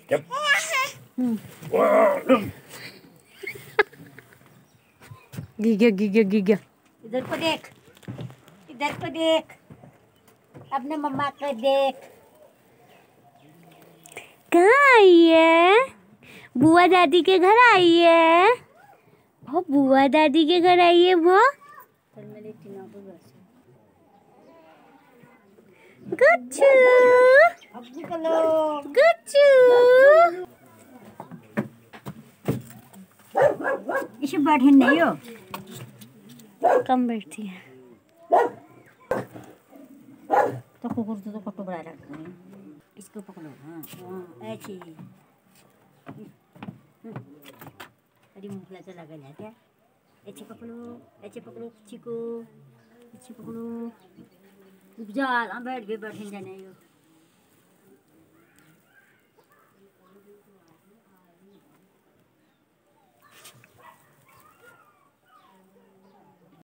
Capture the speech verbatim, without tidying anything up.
Giga giga giga. इधर को देख, इधर को देख, अपने मम्मा को देख। कहाँ आई है? बुआ दादी के घर आई है। वो बुआ दादी के घर आई है वो। गुच्चू गुच्चू इसे बैठे नहीं हो, कम बैठती है तो कुकुर तो कट्टो बड़ा रखते हैं। इसको पकड़ो। हाँ हाँ ऐसे। अरे मुखला चला गया क्या? ऐसे पकड़ो, ऐसे पकड़ो चिको, ऐसे पकड़ो। रुक जा, हम बैठ गए, बैठे जाने हो।